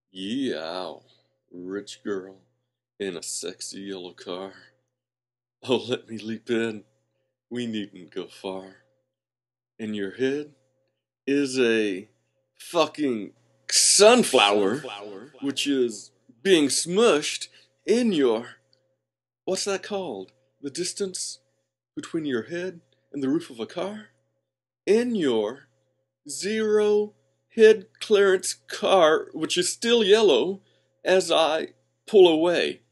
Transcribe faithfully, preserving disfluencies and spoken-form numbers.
Yeow, rich girl in a sexy yellow car. Oh, let me leap in. We needn't go far. In your head is a fucking sunflower, sunflower, which is being smushed in your. What's that called? The distance between your head and the roof of a car? In your zero head clearance car, which is still yellow, as I pull away.